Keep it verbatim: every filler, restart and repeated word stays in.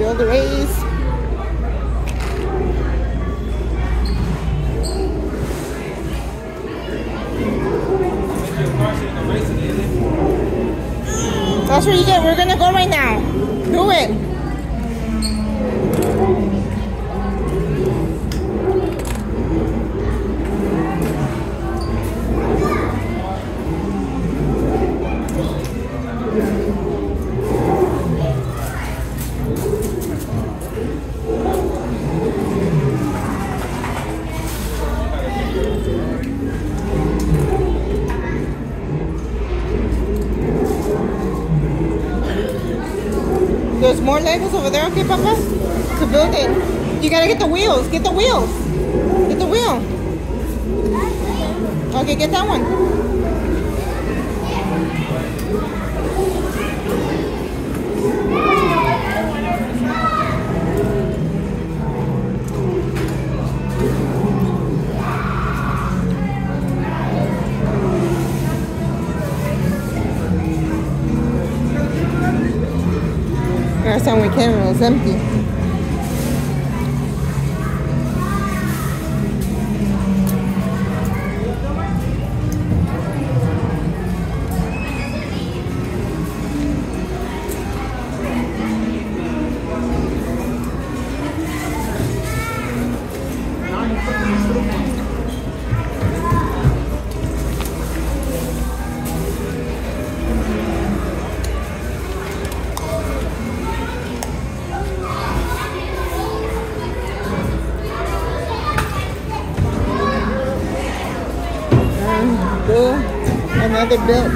Build a race. That's what you get. We're gonna go right now. Do it. There's more Legos over there, okay, Papa? To build it. You gotta get the wheels. Get the wheels. Get the wheel. Okay, get that one. Last time we came, it was empty. Another built.